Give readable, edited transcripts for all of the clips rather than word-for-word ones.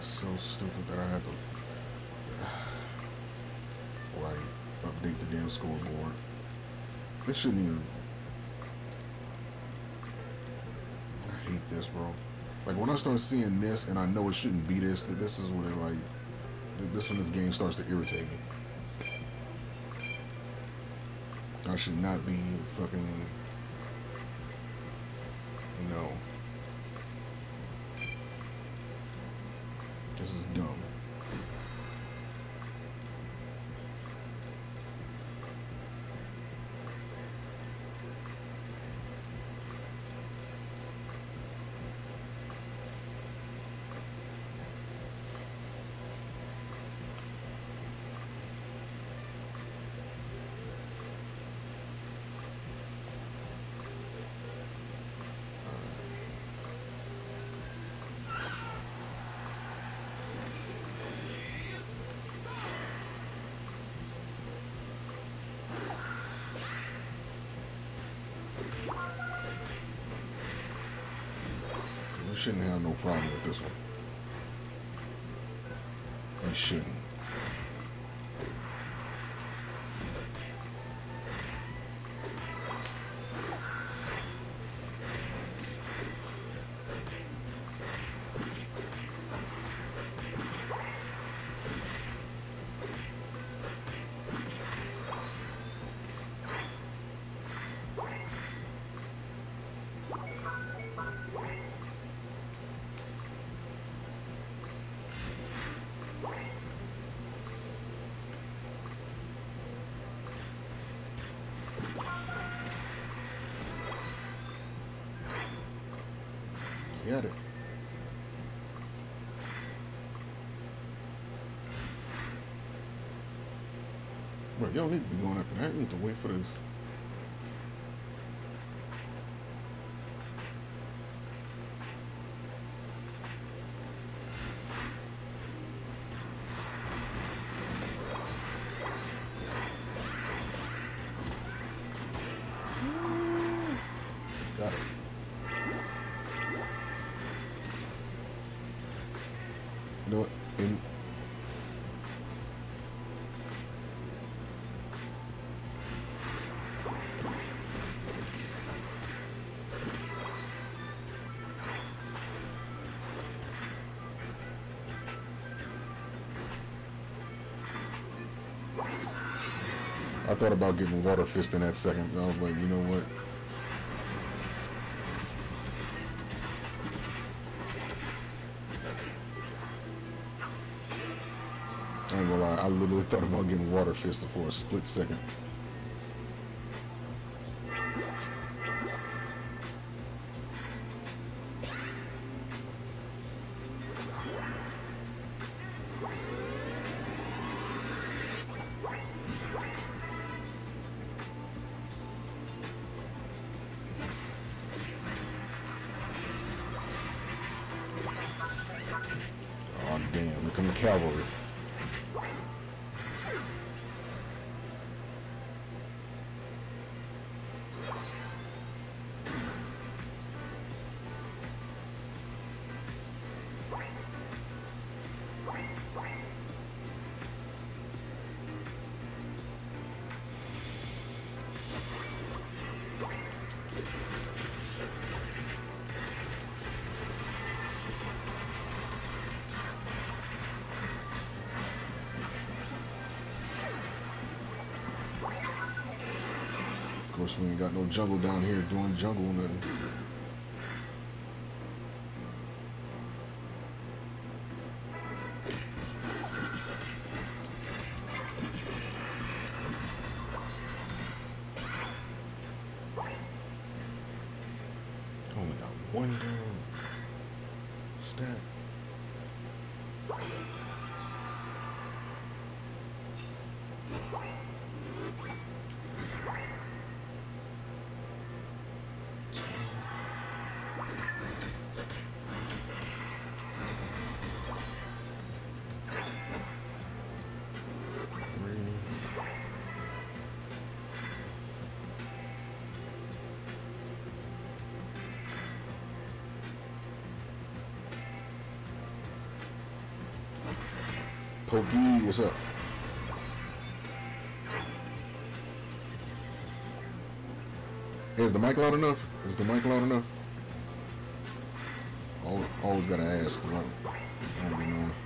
so stupid that I had to like update the damn scoreboard. This shouldn't even. I hate this, bro. Like when I start seeing this and I know it shouldn't be this, that this is when it like this when this game starts to irritate me. I should not be fucking, you know. This is dumb. We shouldn't have no problem with this one. We shouldn't. He had it. Bro, you don't need to be going after that. You need to wait for this. Got it. You know what? I thought about getting water fist in that second. I was like, you know what? I ain't gonna lie, I literally thought about getting water fisted for a split second. Oh damn, here come the cavalry. Of course, we ain't got no jungle down here doing jungle nothing. Only got one down stack. Pokey, what's up? Hey, is the mic loud enough? Is the mic loud enough? Always gotta ask. I don't be knowing.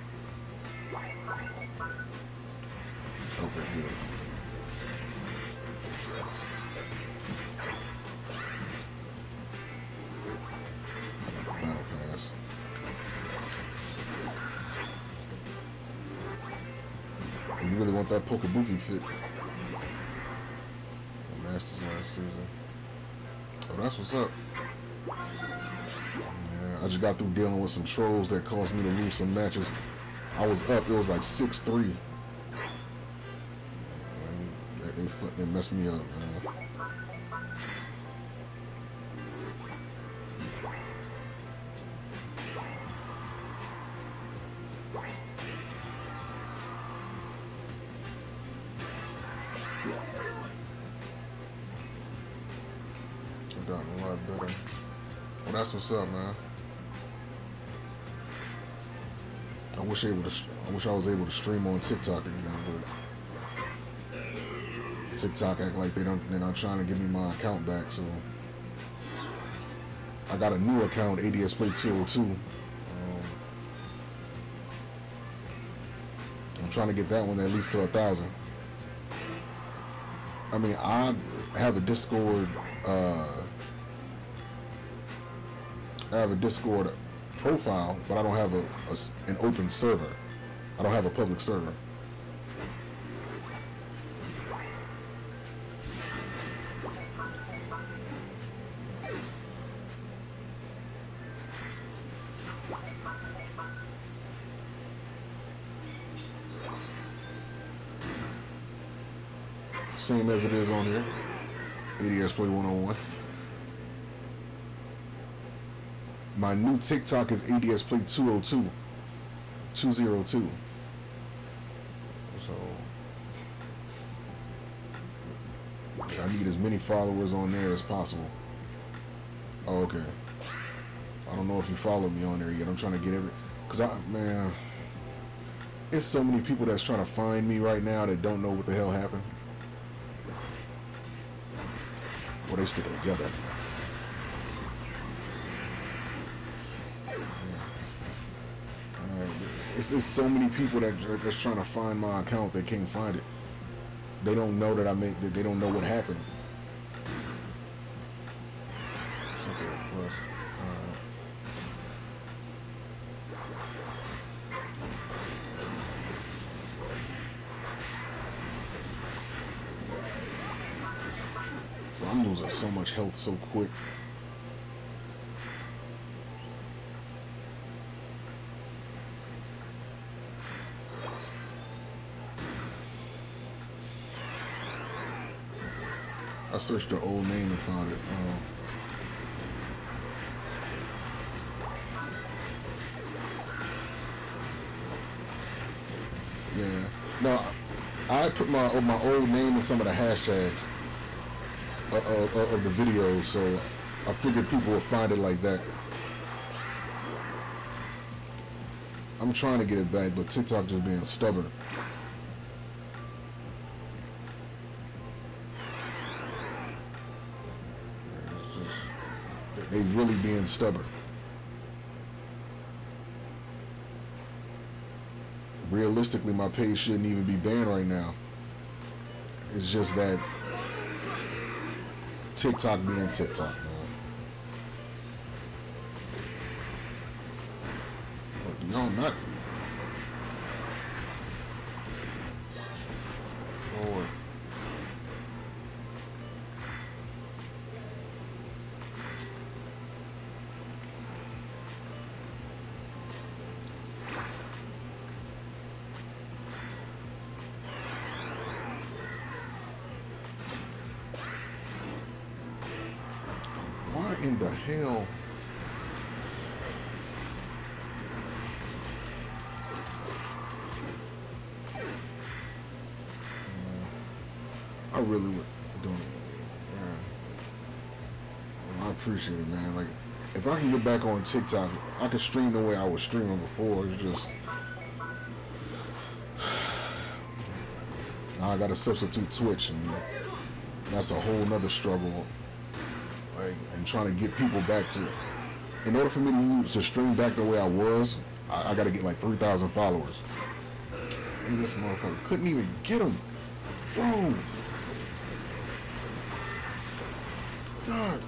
Okay, good. Battle pass. You really want that Pokebuki fit? The Masters last season. Oh, that's what's up. Yeah, I just got through dealing with some trolls that caused me to lose some matches. I was up, it was like 6-3. They messed me up, man. I've gotten a lot better. Well, that's what's up, man. I wish I was able to stream on TikTok again, but TikTok act like they're not trying to give me my account back, so I got a new account, ADS Play 202. I'm trying to get that one at least to 1,000. I mean, I have a Discord. I have a Discord profile, but I don't have an open server. I don't have a public server. Same as it is on here. ADS Play 101. My new TikTok is ADS Play 202. 202. So I need as many followers on there as possible. Oh, okay. I don't know if you followed me on there yet. I'm trying to get man, it's so many people that's trying to find me right now that don't know what the hell happened. Well, they stick together. It's so many people that's trying to find my account that can't find it. They don't know that they don't know what happened. I'm losing so much health so quick. I searched the old name and found it. Yeah. No, I put my old name in some of the hashtags of the videos, so I figured people would find it like that. I'm trying to get it back, but TikTok just being stubborn. They really being stubborn. Realistically, my page shouldn't even be banned right now. It's just that TikTok being TikTok, man. What, y'all nuts? Lord. Why in the hell? I really would don't. Yeah. Well, I appreciate it, man. Like, if I can get back on TikTok, I can stream the way I was streaming before. It's just Now I gotta substitute Twitch, and that's a whole nother struggle. Like, and trying to get people back to. In order for me to stream back the way I was, I gotta get like 3,000 followers. And this motherfucker couldn't even get him. Bro. God.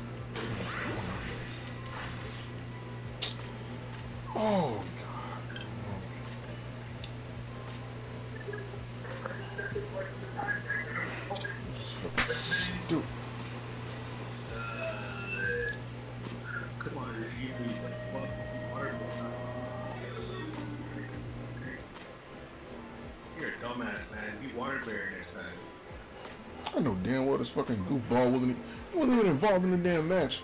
Oh, God. Stupid. Come on, this is like fucking hard. You're a dumbass, man. Be water bear next time. I know damn well this fucking goofball wasn't even involved in the damn match.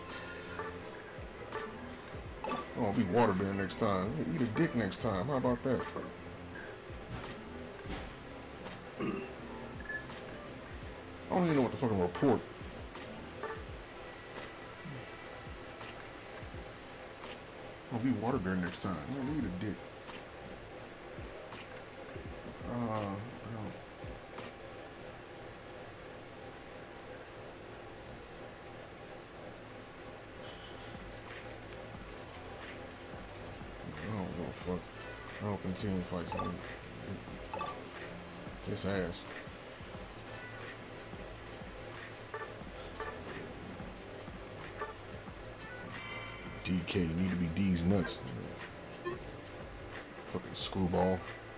Oh, be water bear next time. Eat a dick next time. How about that? I don't even know what the fucking report. I'll be water bear next time. Oh, eat a dick. No. I don't give a fuck. I don't continue fights. This ass. DK, you need to be D's nuts. Fucking screwball.